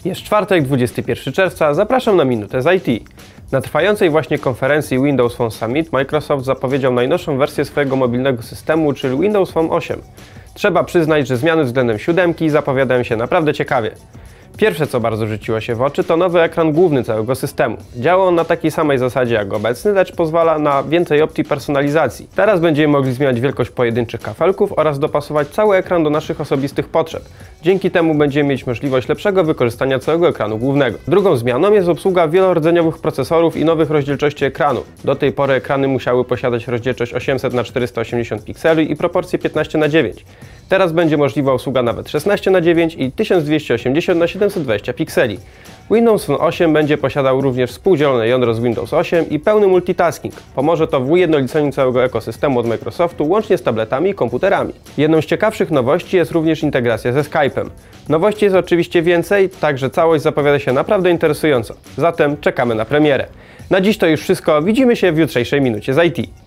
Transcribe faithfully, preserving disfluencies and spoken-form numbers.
Jest czwartek, dwudziestego pierwszego czerwca, zapraszam na Minutę z I T. Na trwającej właśnie konferencji Windows Phone Summit Microsoft zapowiedział najnowszą wersję swojego mobilnego systemu, czyli Windows Phone osiem. Trzeba przyznać, że zmiany względem siódemki zapowiadają się naprawdę ciekawie. Pierwsze, co bardzo rzuciło się w oczy, to nowy ekran główny całego systemu. Działa on na takiej samej zasadzie jak obecny, lecz pozwala na więcej opcji personalizacji. Teraz będziemy mogli zmieniać wielkość pojedynczych kafelków oraz dopasować cały ekran do naszych osobistych potrzeb. Dzięki temu będziemy mieć możliwość lepszego wykorzystania całego ekranu głównego. Drugą zmianą jest obsługa wielordzeniowych procesorów i nowych rozdzielczości ekranu. Do tej pory ekrany musiały posiadać rozdzielczość osiemset na czterysta osiemdziesiąt pikseli i proporcje piętnaście na dziewięć. Teraz będzie możliwa obsługa nawet szesnaście na dziewięć i tysiąc dwieście osiemdziesiąt na siedemset dwadzieścia pikseli. Windows Phone osiem będzie posiadał również współdzielone jądro z Windows osiem i pełny multitasking. Pomoże to w ujednoliceniu całego ekosystemu od Microsoftu, łącznie z tabletami i komputerami. Jedną z ciekawszych nowości jest również integracja ze Skype'em. Nowości jest oczywiście więcej, także całość zapowiada się naprawdę interesująco. Zatem czekamy na premierę. Na dziś to już wszystko, widzimy się w jutrzejszej Minucie z I T.